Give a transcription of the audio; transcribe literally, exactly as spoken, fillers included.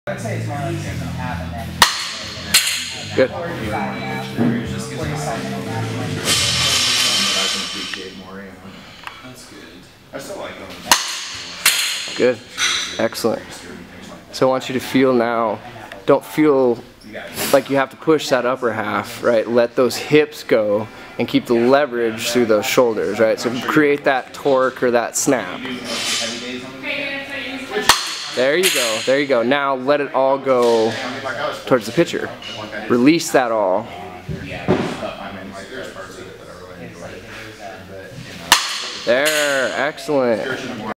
I'd say it's more like six and a half and then Good. four to five and a half. Four to five and a half. That's good. I still like them. Good. Excellent. So I want you to feel now, don't feel like you have to push that upper half, right? Let those hips go and keep the leverage through those shoulders, right? So create that torque or that snap. There you go, there you go. Now let it all go towards the pitcher. Release that all. There, excellent.